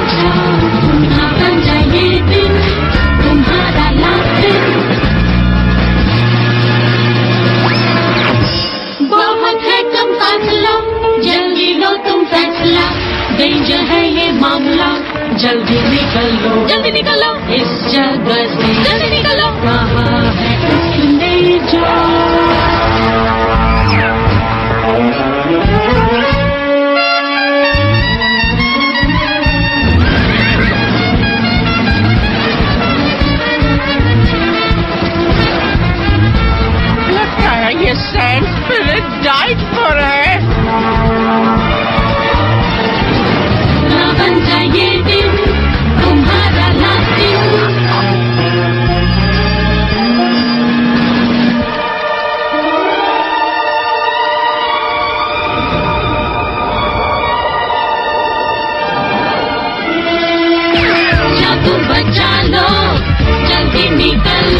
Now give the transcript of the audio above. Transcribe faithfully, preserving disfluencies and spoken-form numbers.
अच्छा ना बन जाए ये दिन तुम्हारा लास्ट दिन। बहुत है कम फासला, जल्दी लो तुम फैसला, डेंजर है ये मामला, जल्दी निकलो जल्दी निकलो इस जगह से, जल्दी निकलो। कहाँ है उसने जो लगता है ये सैंड स्पिरिट डाइट पर है। ना बन जाए ये दिन तुम्हारा लास्ट दिन। जादू बचा लो जल्दी निकल